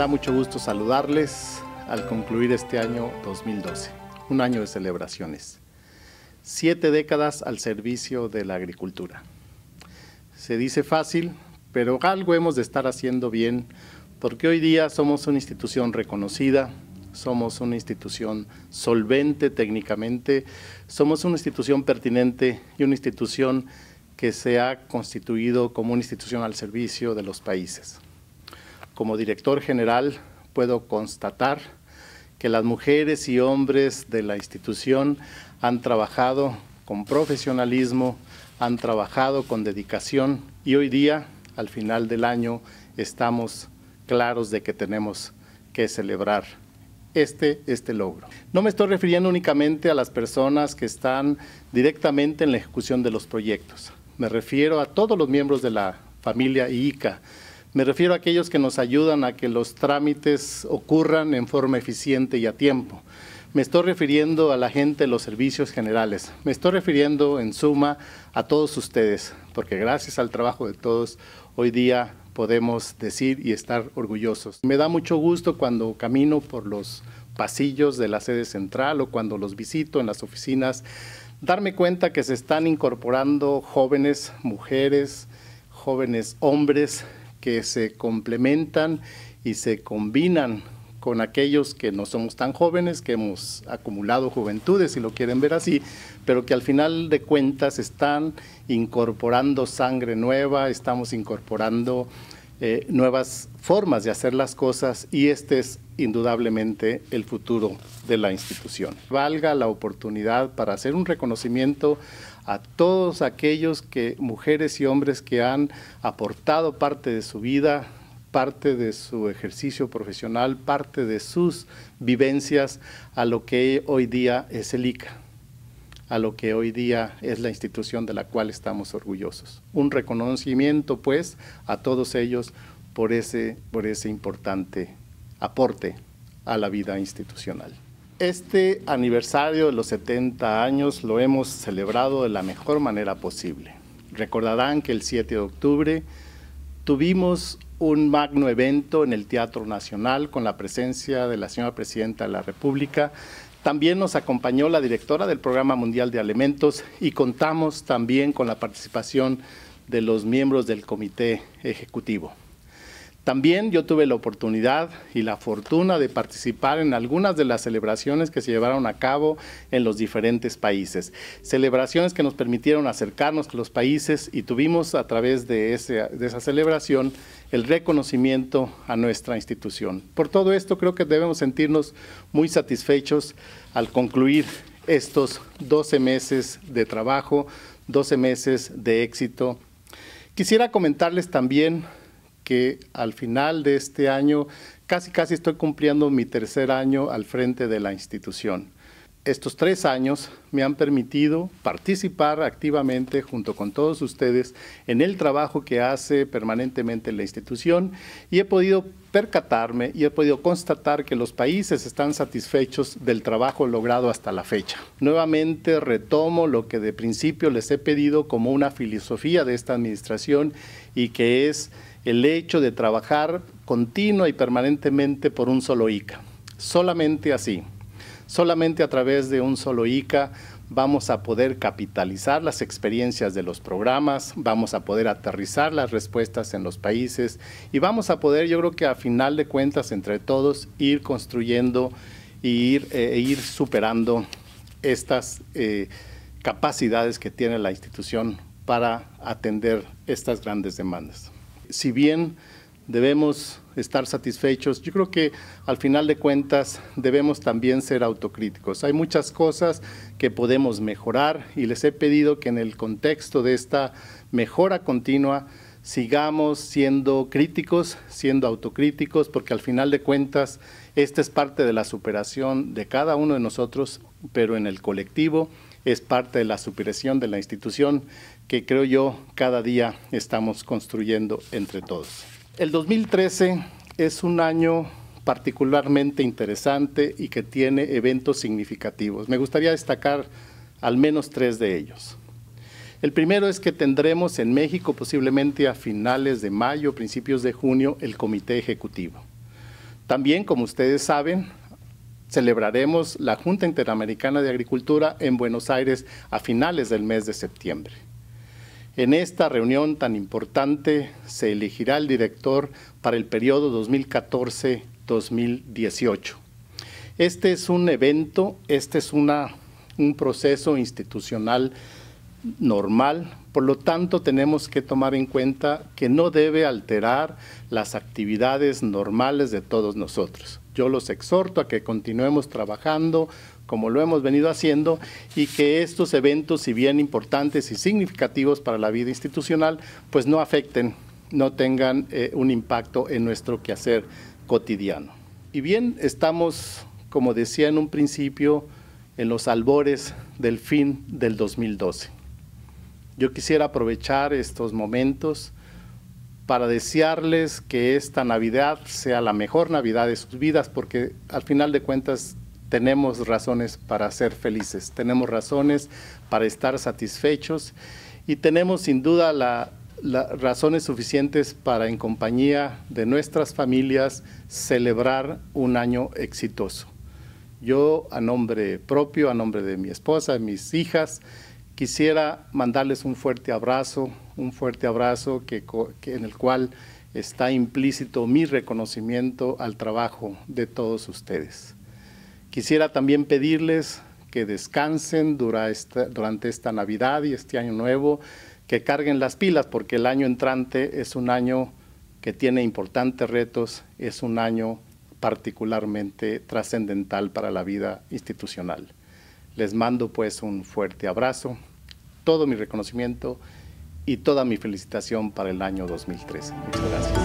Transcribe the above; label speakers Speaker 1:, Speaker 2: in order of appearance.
Speaker 1: da mucho gusto saludarles al concluir este año 2012, un año de celebraciones. 7 décadas al servicio de la agricultura. Se dice fácil, pero algo hemos de estar haciendo bien, porque hoy día somos una institución reconocida, somos una institución solvente técnicamente, somos una institución pertinente y una institución que se ha constituido como una institución al servicio de los países. Como director general puedo constatar que las mujeres y hombres de la institución han trabajado con profesionalismo, han trabajado con dedicación y hoy día, al final del año, estamos claros de que tenemos que celebrar este logro. No me estoy refiriendo únicamente a las personas que están directamente en la ejecución de los proyectos. Me refiero a todos los miembros de la familia IICA. Me refiero a aquellos que nos ayudan a que los trámites ocurran en forma eficiente y a tiempo. Me estoy refiriendo a la gente de los servicios generales. Me estoy refiriendo, en suma, a todos ustedes, porque gracias al trabajo de todos, hoy día podemos decir y estar orgullosos. Me da mucho gusto cuando camino por los pasillos de la sede central o cuando los visito en las oficinas, darme cuenta que se están incorporando jóvenes mujeres, jóvenes hombres, que se complementan y se combinan con aquellos que no somos tan jóvenes, que hemos acumulado juventudes, si lo quieren ver así, pero que al final de cuentas están incorporando sangre nueva, estamos incorporando nuevas formas de hacer las cosas y este es indudablemente el futuro de la institución. Valga la oportunidad para hacer un reconocimiento a todos aquellos mujeres y hombres que han aportado parte de su vida, parte de su ejercicio profesional, parte de sus vivencias a lo que hoy día es el IICA, a lo que hoy día es la institución de la cual estamos orgullosos. Un reconocimiento, pues, a todos ellos por ese importante aporte a la vida institucional. Este aniversario de los 70 años lo hemos celebrado de la mejor manera posible. Recordarán que el 7 de octubre tuvimos un magno evento en el Teatro Nacional con la presencia de la señora Presidenta de la República. También nos acompañó la directora del Programa Mundial de Alimentos y contamos también con la participación de los miembros del Comité Ejecutivo. También yo tuve la oportunidad y la fortuna de participar en algunas de las celebraciones que se llevaron a cabo en los diferentes países. Celebraciones que nos permitieron acercarnos a los países y tuvimos a través de esa celebración el reconocimiento a nuestra institución. Por todo esto creo que debemos sentirnos muy satisfechos al concluir estos 12 meses de trabajo, 12 meses de éxito. Quisiera comentarles también que al final de este año casi estoy cumpliendo mi tercer año al frente de la institución. Estos 3 años me han permitido participar activamente junto con todos ustedes en el trabajo que hace permanentemente la institución y he podido percatarme y he podido constatar que los países están satisfechos del trabajo logrado hasta la fecha. Nuevamente retomo lo que de principio les he pedido como una filosofía de esta administración y que es el hecho de trabajar continua y permanentemente por un solo IICA. Solamente así, solamente a través de un solo IICA vamos a poder capitalizar las experiencias de los programas, vamos a poder aterrizar las respuestas en los países y vamos a poder, yo creo que a final de cuentas, entre todos, ir construyendo e ir superando estas capacidades que tiene la institución para atender estas grandes demandas. Si bien debemos estar satisfechos, yo creo que al final de cuentas debemos también ser autocríticos. Hay muchas cosas que podemos mejorar y les he pedido que en el contexto de esta mejora continua sigamos siendo críticos, siendo autocríticos, porque al final de cuentas esta es parte de la superación de cada uno de nosotros, pero en el colectivo es parte de la superación de la institución que creo yo cada día estamos construyendo entre todos. El 2013 es un año particularmente interesante y que tiene eventos significativos. Me gustaría destacar al menos 3 de ellos. El primero es que tendremos en México posiblemente a finales de mayo, principios de junio, el Comité Ejecutivo. También, como ustedes saben, celebraremos la Junta Interamericana de Agricultura en Buenos Aires a finales del mes de septiembre. En esta reunión tan importante se elegirá el director para el periodo 2014-2018. Este es un evento, este es un proceso institucional normal, por lo tanto tenemos que tomar en cuenta que no debe alterar las actividades normales de todos nosotros. Yo los exhorto a que continuemos trabajando como lo hemos venido haciendo y que estos eventos, si bien importantes y significativos para la vida institucional, pues no afecten, no tengan un impacto en nuestro quehacer cotidiano. Y bien, estamos, como decía en un principio, en los albores del fin del 2012. Yo quisiera aprovechar estos momentos para desearles que esta Navidad sea la mejor Navidad de sus vidas, porque al final de cuentas tenemos razones para ser felices, tenemos razones para estar satisfechos y tenemos sin duda las razones suficientes para, en compañía de nuestras familias, celebrar un año exitoso. Yo, a nombre propio, a nombre de mi esposa, de mis hijas, quisiera mandarles un fuerte abrazo en el cual está implícito mi reconocimiento al trabajo de todos ustedes. Quisiera también pedirles que descansen durante esta Navidad y este Año Nuevo, que carguen las pilas, porque el año entrante es un año que tiene importantes retos, es un año particularmente trascendental para la vida institucional. Les mando pues un fuerte abrazo, todo mi reconocimiento y toda mi felicitación para el año 2013. Muchas gracias.